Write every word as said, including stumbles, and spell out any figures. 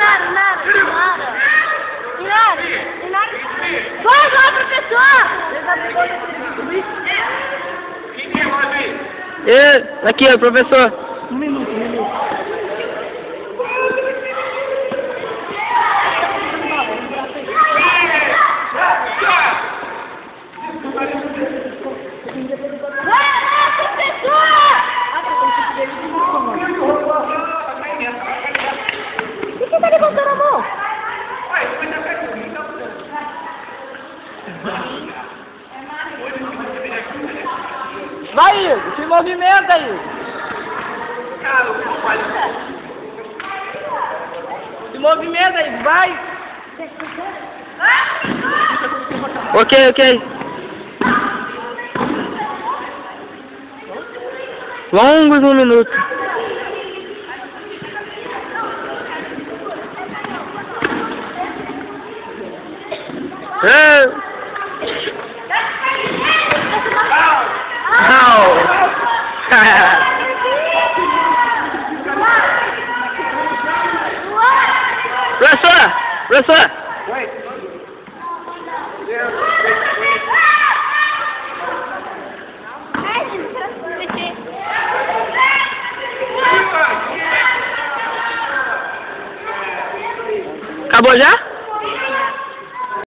nada, nada, nada. E nada, e nada. Vai lá, professor! Quem que é o Davi? E, aqui, ó, professor. Um minuto, um minuto. Vai lá, professor! Por que você tá levantando a mão? Vai, Igor, se movimenta aí. Se movimenta aí, vai. Ok, ok. Longos um minuto. É. Não. Professor, professor. Oi. Acabou já?